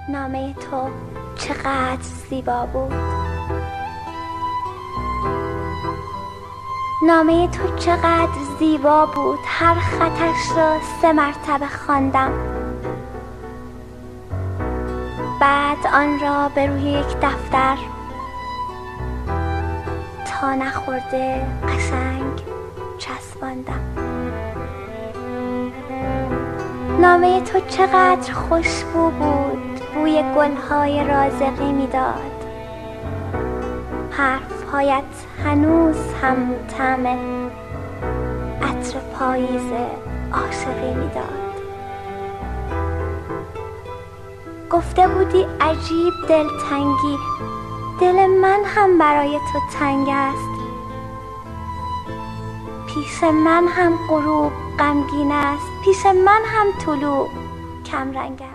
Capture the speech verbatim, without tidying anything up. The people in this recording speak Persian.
نامه تو چقدر زیبا بود. نامه تو چقدر زیبا بود. هر خطش را سه مرتبه خواندم، بعد آن را به روی یک دفتر تا نخورده قشنگ چسباندم. نامه تو چقدر خوشبو بود. بوی گلهای رازقی میداد. حرفهایت هنوز هم طعم عطر پاییز عاشقی میداد. گفته بودی عجیب دلتنگی، دل من هم برای تو تنگ است. پیش من هم غروب غمگین است، پیش من هم طلوع کم رنگ است.